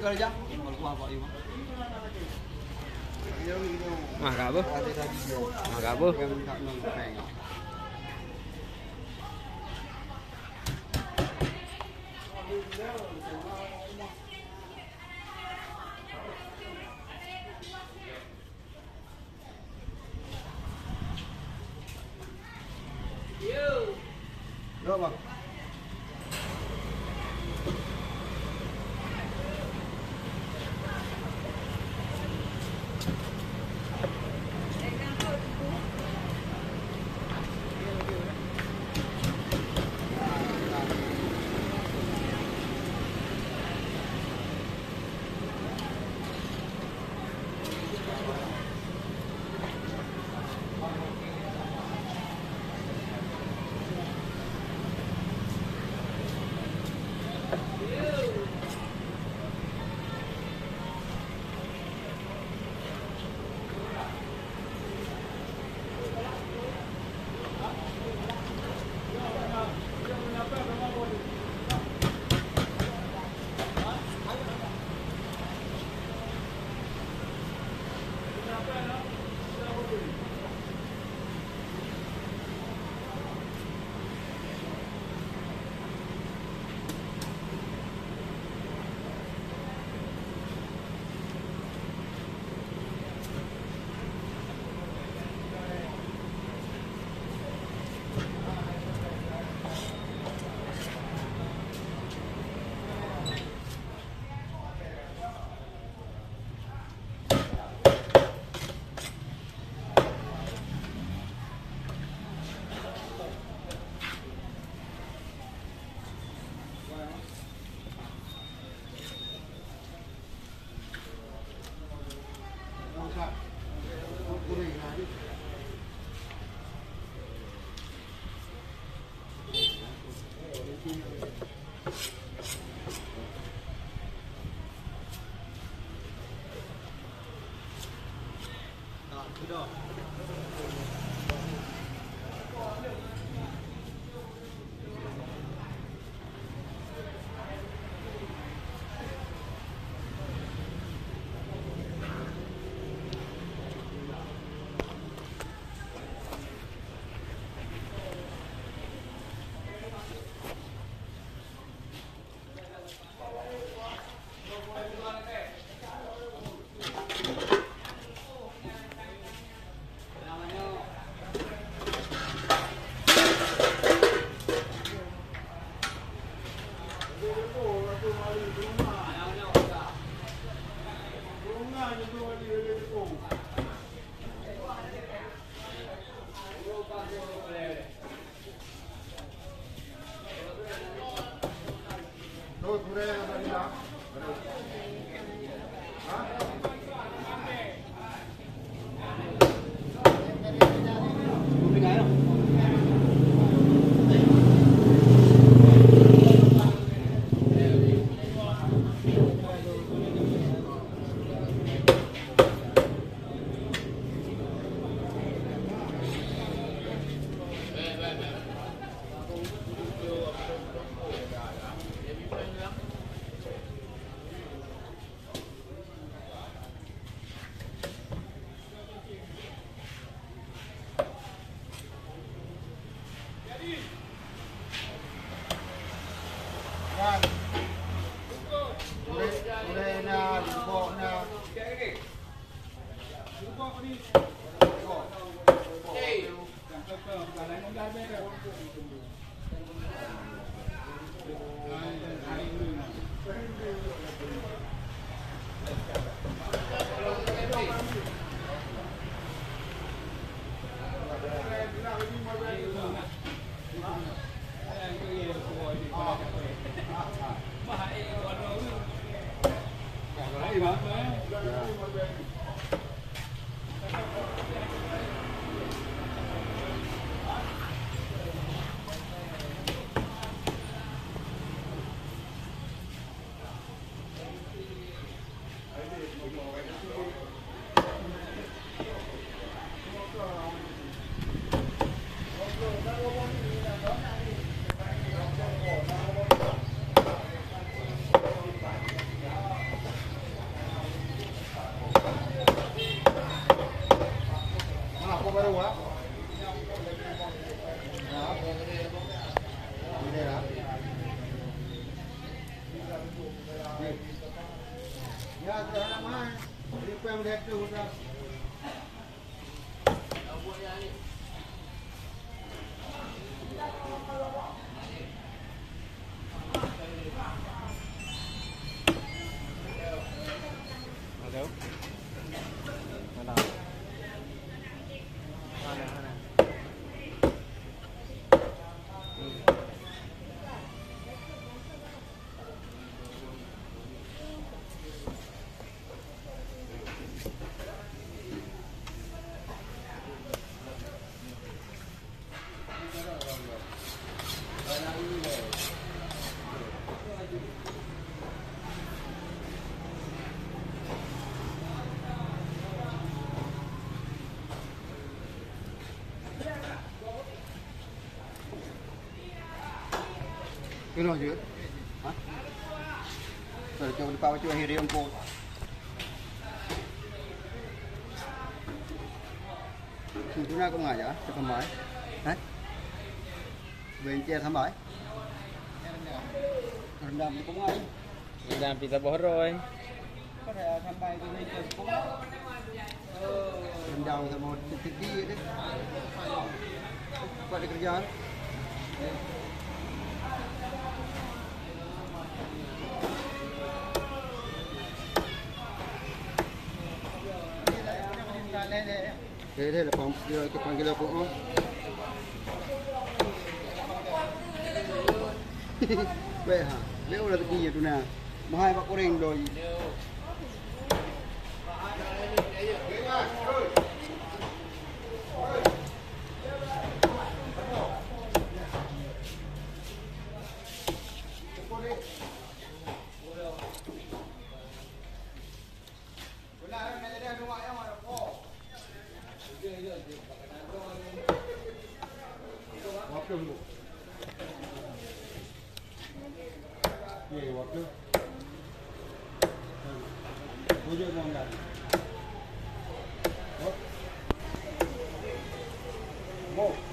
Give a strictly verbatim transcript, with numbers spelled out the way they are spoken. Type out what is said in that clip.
kali jam. Kalau kuah Pak Imam. Mah gak apa? Mah gak apa? Được bang. Cái nào dưới? Hả? Rồi cho bao cho hiền riêng cô. Chúng ta có ngày vậy? Cho thầm máy. Đấy. Về che thầm máy. Rendam cũng ngay. Rendam pita bawah rồi. Có thể thầm bài cái này cũng. Rendam thì một tí tí đấy. Qua đi kerja. Thế thế là phòng cái phòng kia cũng vậy hả? Nếu là cái gì tụi nào mà hai bác có đình rồi waktu ye waktu bujur monggan mo